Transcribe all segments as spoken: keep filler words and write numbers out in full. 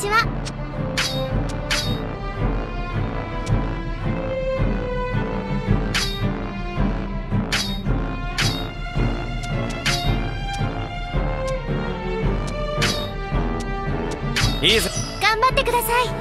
ちは。 いいぞ。 頑張ってください。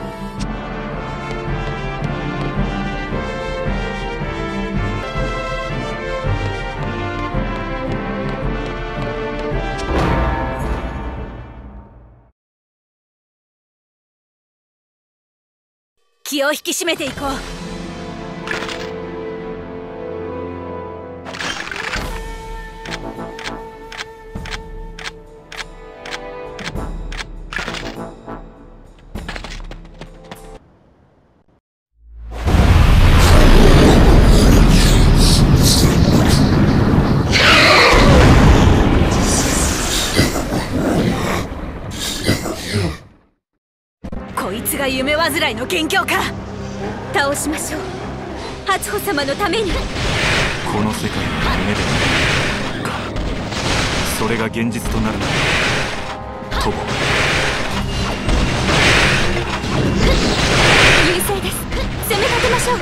気を引き締めていこう。こいつが夢患いの元凶か。倒しましょう、初穂様のために。 この世界の夢でか、それが現実となるなら友。 優勢です。攻め立てましょう。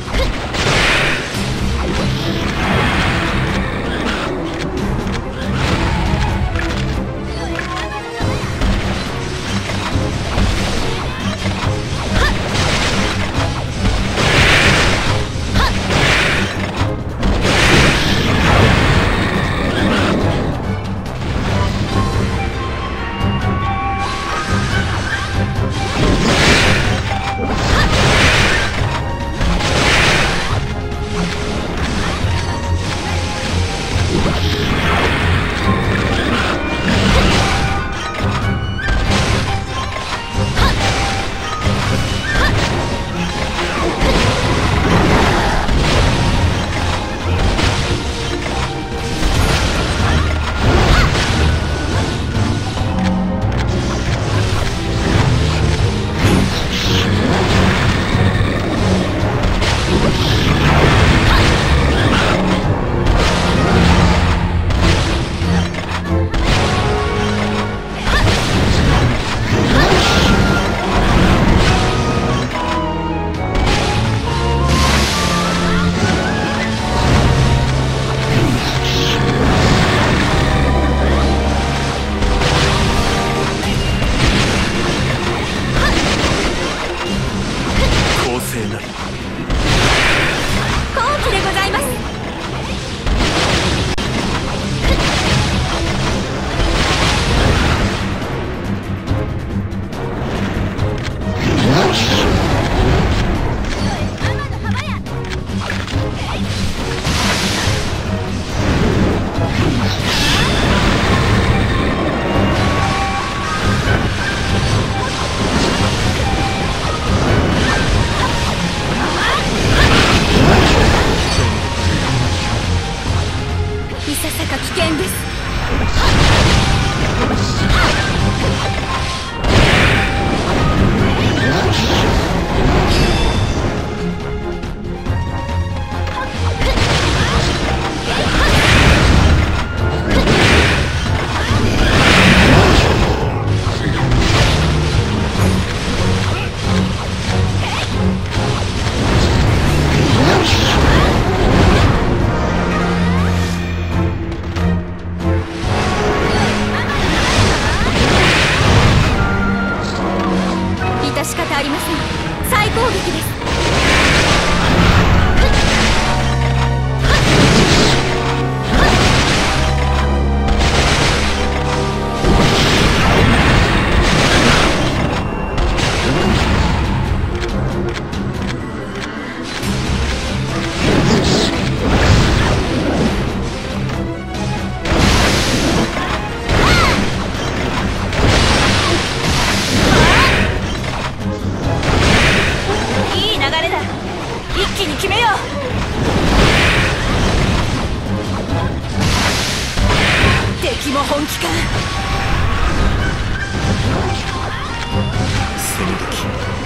いささか危険です。致し方ありません。再攻撃です。一気に決めよう。敵も本気か。 攻め時。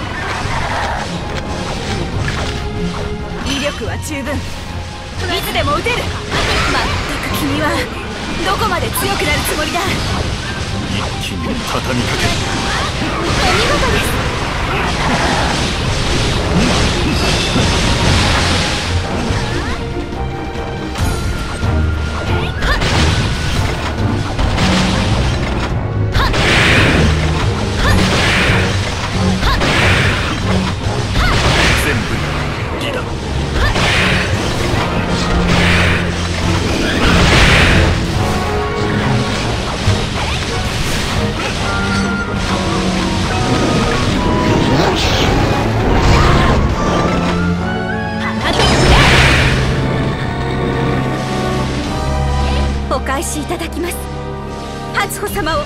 威力は十分。いつでも撃てる。まったく君はどこまで強くなるつもりだ。 一気に畳みかける。 お返しいただきます、初穂様を。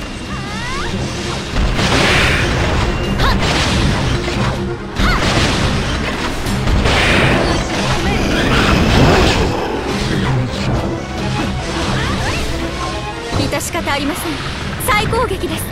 致し方ありません。再攻撃です。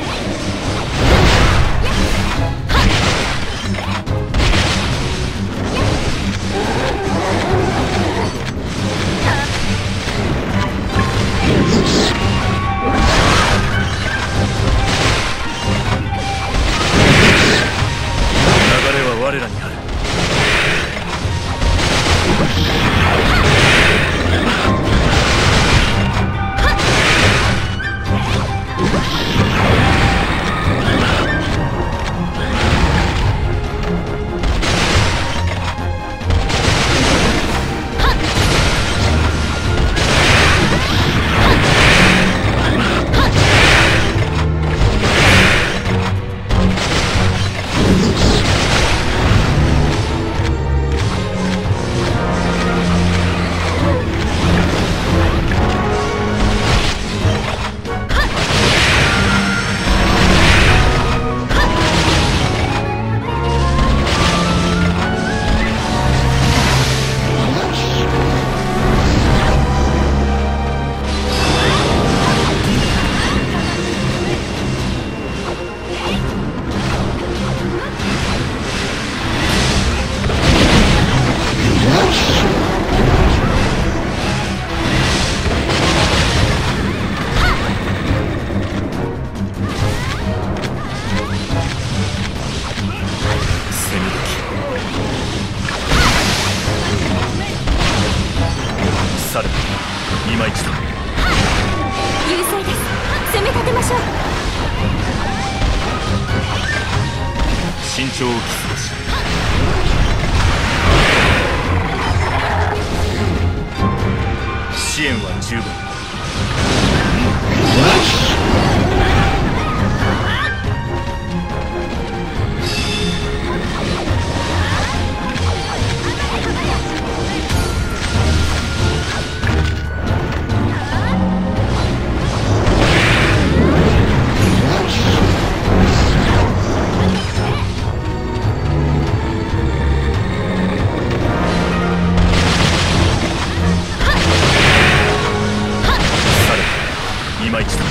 流れは我らにある。された今一度。 優勢です。攻め立てましょう。 慎重を期すべし。支援は十分。今一度。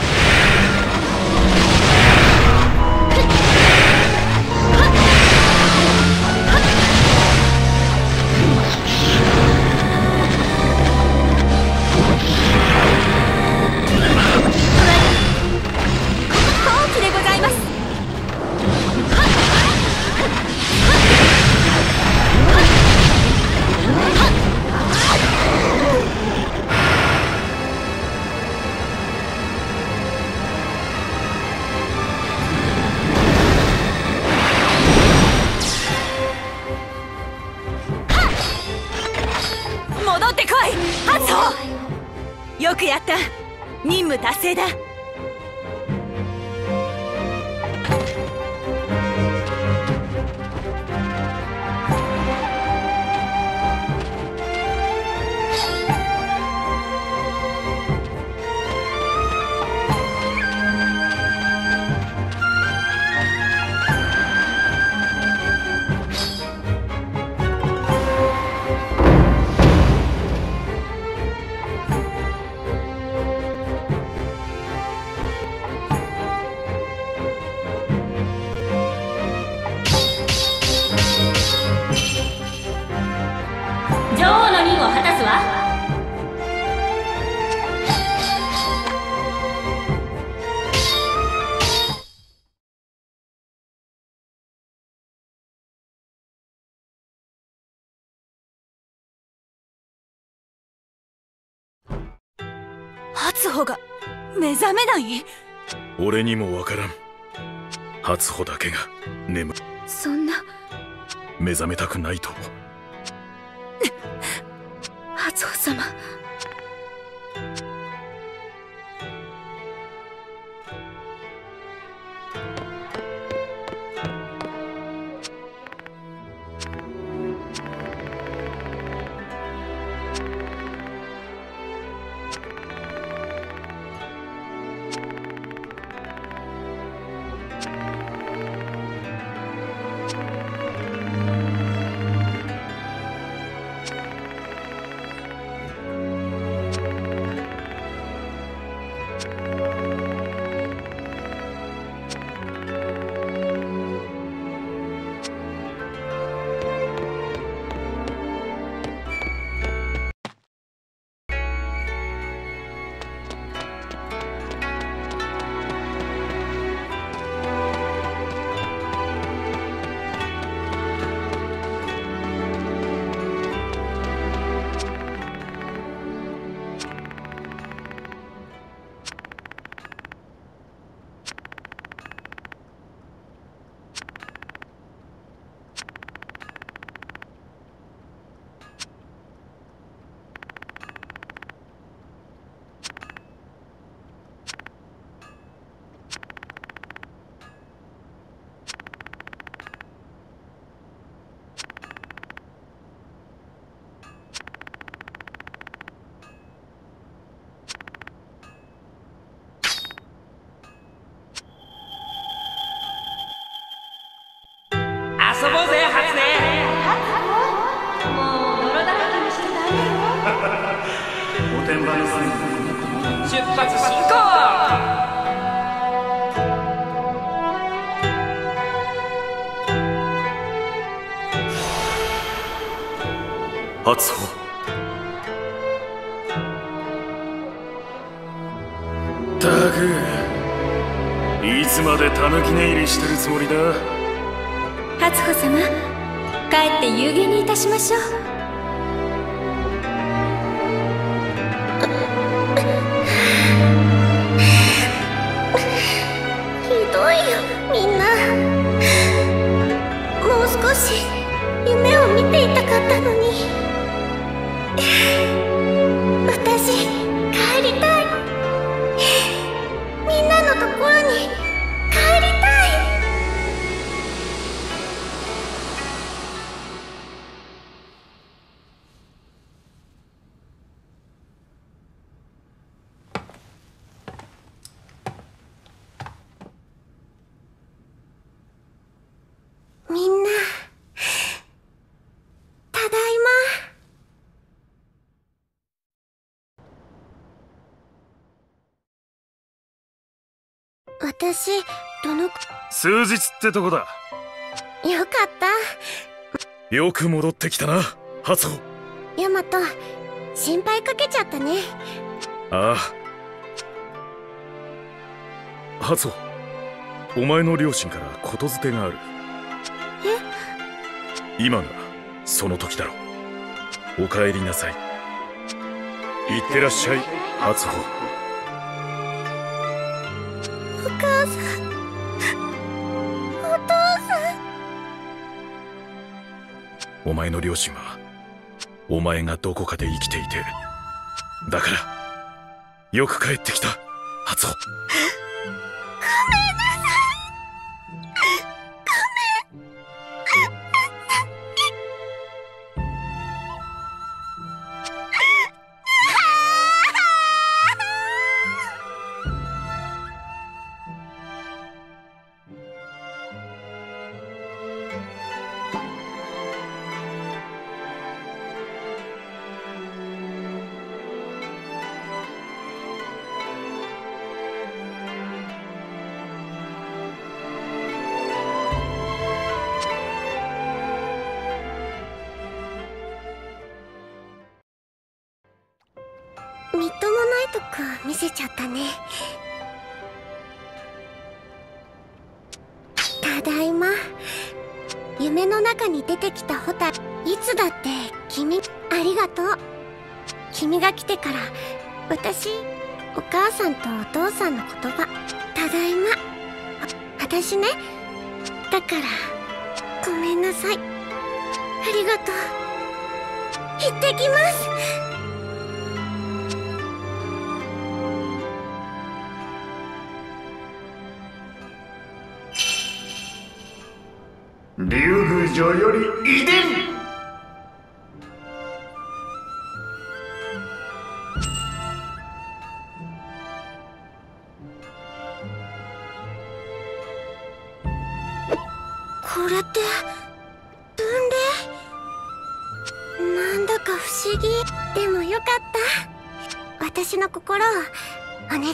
好機でございます。戻ってこい、初穂。よくやった。任務達成だ。 初穂が目覚めない？ 俺にもわからん。初穂だけが眠る。 そんな。 目覚めたくないと。 初穂様。 遊ぼうぜ、初音。もう泥だらけにしてないよ。 おてんばのさん出発進行。 初穂。たく、いつまでたぬき寝入りしてるつもりだ。 初穂様、帰って夕げにいたしましょう。 ひどいよ、みんな。もう少し夢を見ていたかったのに。私、帰りたい。みんなのところに帰りたい。みんな、ただいま。私、どの数日ってとこだ。 よかった。 よく戻ってきたな、初穂。 ヤマト、心配かけちゃったね。 ああ。初穂、お前の両親から言づてがある。 え？ 今がその時だろう。お帰りなさい。いってらっしゃい、初穂。 お母さん、お父さん。 お前の両親はお前がどこかで生きていて、だからよく帰ってきた、初穂。 みっともないとこ見せちゃったね。ただいま。夢の中に出てきたホタル、いつだって君、ありがとう。君が来てから私お母さんとお父さんの言葉、ただいま。私ね、だからごめんなさい。ありがとう。行ってきます。 竜宮城より遺伝。 これって分霊？なんだか不思議。でもよかった。私の心をお願い。